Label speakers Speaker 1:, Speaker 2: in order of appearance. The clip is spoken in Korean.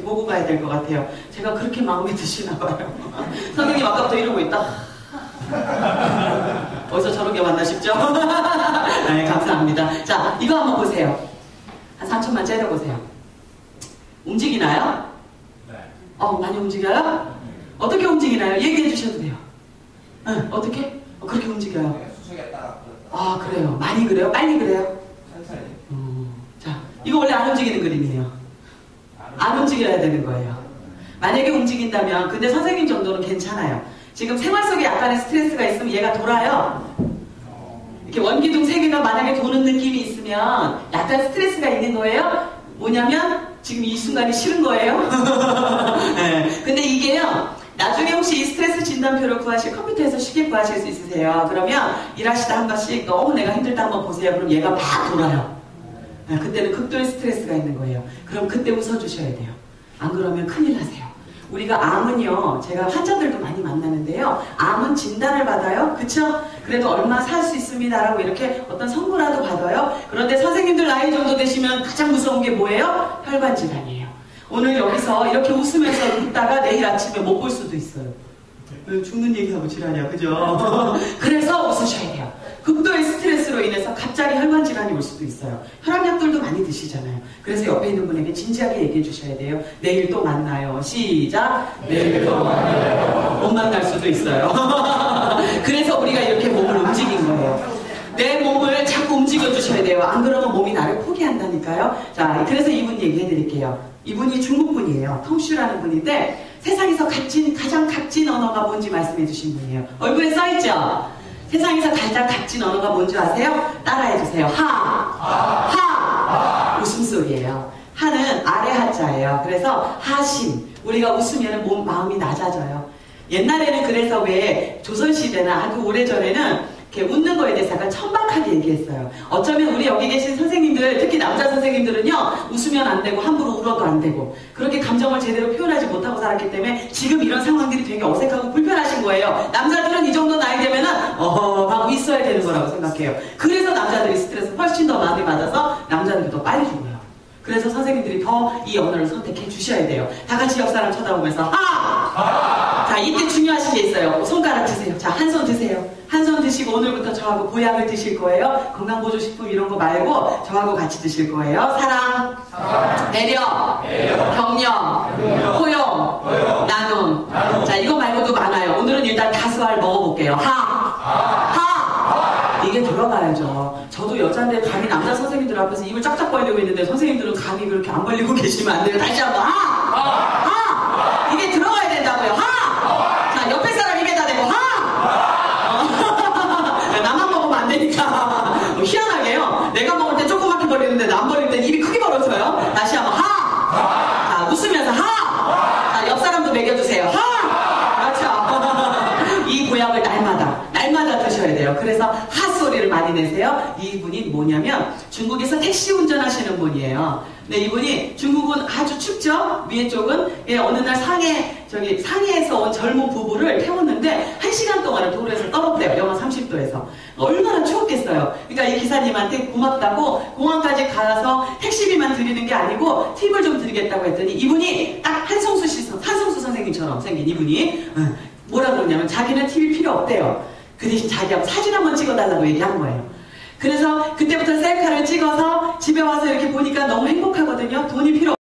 Speaker 1: 어떤지 보고 가야 될 것 같아요. 제가 그렇게 마음에 드시나 봐요. 선생님 아까부터 이러고 있다. 어디서 저런 게 왔나 싶죠? 네, 감사합니다. 자, 이거 한번 보세요. 한 3초만 째려보세요. 움직이나요?
Speaker 2: 네.
Speaker 1: 많이 움직여요? 어떻게 움직이나요? 얘기해 주셔도 돼요. 네, 어떻게? 그렇게 움직여요.
Speaker 2: 수척에 따라.
Speaker 1: 아, 그래요. 많이 그래요? 빨리 그래요?
Speaker 2: 천천히.
Speaker 1: 자, 이거 원래 안 움직이는 그림이에요. 안 움직여야 되는 거예요. 만약에 움직인다면, 근데 선생님 정도는 괜찮아요. 지금 생활 속에 약간의 스트레스가 있으면 얘가 돌아요. 이렇게 원기둥 3개가 만약에 도는 느낌이 있으면 약간 스트레스가 있는 거예요. 뭐냐면 지금 이 순간이 싫은 거예요. 네. 근데 이게요, 나중에 혹시 이 스트레스 진단표를 구하실, 컴퓨터에서 쉽게 구하실 수 있으세요. 그러면 일하시다 한 번씩 너무 내가 힘들다 한번 보세요. 그럼 얘가 막 돌아요. 네, 그때는 극도의 스트레스가 있는 거예요. 그럼 그때 웃어주셔야 돼요. 안 그러면 큰일 나세요. 우리가 암은요, 제가 환자들도 많이 만나는데요, 암은 진단을 받아요. 그쵸? 그래도 얼마 살 수 있습니다라고 이렇게 어떤 선물라도 받아요. 그런데 선생님들 나이 정도 되시면 가장 무서운 게 뭐예요? 혈관 질환이에요. 오늘 여기서 이렇게 웃으면서 웃다가 내일 아침에 못 볼 수도 있어요. 죽는 얘기하고 지랄이야, 그죠? 그래서 웃으셔야 돼요. 극도의 스트레스로 인해서 갑자기 혈관 질환이 올 수도 있어요. 혈압약들도 많이 드시잖아요. 그래서 옆에 있는 분에게 진지하게 얘기해 주셔야 돼요. 내일 또 만나요. 시작. 내일 또 만나요. 못 만날 수도 있어요. 그래서 우리가 이렇게 몸을 움직인 거예요. 내 몸을 자꾸 움직여 주셔야 돼요. 안 그러면 몸이 나를 포기한다니까요. 자, 그래서 이분 얘기해 드릴게요. 이분이 중국 분이에요. 텅슈라는 분인데 세상에서 가장 값진 언어가 뭔지 말씀해 주신 분이에요. 얼굴에 써있죠? 세상에서 가장 값진 언어가 뭔지 아세요? 따라해 주세요. 하. 웃음소리예요. 하는 아래 하자예요. 그래서 하심. 우리가 웃으면 마음이 낮아져요. 옛날에는 그래서 왜 조선시대나 아주 오래전에는 이렇게 웃는 거에 대해서 약간 천박하게 얘기했어요. 어쩌면 우리 여기 계신 선생님들, 특히 남자 선생님들은요, 웃으면 안 되고 함부로 울어도 안 되고 그렇게 감정을 제대로 표현하지 못하고 살았기 때문에 지금 이런 상황들이 되게 어색하고 불편하신 거예요. 남자들은 이 정도 나이 되면은 하고 있어야 되는 거라고 생각해요. 그래서 남자들이 스트레스 훨씬 더 많이 받아서 남자들이 더 빨리 죽어요. 그래서 선생님들이 더 이 언어를 선택해 주셔야 돼요. 다 같이 옆 사람 쳐다보면서 하! 자, 이때 중요하신 게 있어요. 손가락 드세요. 자, 한 손 드세요. 한 손 드시고 오늘부터 저하고 보약을 드실 거예요. 건강보조식품 이런 거 말고 저하고 같이 드실 거예요. 사랑, 배려, 격려, 포용, 나눔. 자, 이거 말고도 많아요. 오늘은 일단 다수알 먹어볼게요. 하! 이게 들어가야죠. 저도 여자인데 감히 남자 선생님들 앞에서 입을 짝짝 벌리고 있는데 선생님들은 감히 그렇게 안 벌리고 계시면 안 돼요. 다시 한번 하! 이게 들어가야 된다고요. 하! 자, 옆에 사람 입에다 대고 하! 나만 먹으면 안 되니까. 희한하게요. 내가 먹을 때 조그맣게 벌리는데 남 벌릴 때 입이 크게 벌어져요. 다시 한번 하! 자, 웃으면서 하! 자, 옆 사람도 먹여주세요. 하! 그렇죠. 이 보약을 날마다 드셔야 돼요. 그래서 하 소리를 많이 내세요. 이분이 뭐냐면 중국에서 택시 운전하시는 분이에요. 근데 이분이 중국은 아주 춥죠? 위에 쪽은 어느 날 상해에서 온 젊은 부부를 태웠는데 1시간 동안을 도로에서 떨었대요. 영하 30도에서. 얼마나 추웠겠어요. 그러니까 이 기사님한테 고맙다고 공항까지 가서 택시비만 드리는 게 아니고 팁을 좀 드리겠다고 했더니 이분이 딱 한성수 선생님처럼 생긴 이분이 뭐라 그러냐면 자기는 팁이 필요 없대요. 그 대신 자기하고 사진 한번 찍어달라고 얘기한 거예요. 그래서 그때부터 셀카를 찍어서 집에 와서 이렇게 보니까 너무 행복하거든요. 돈이 필요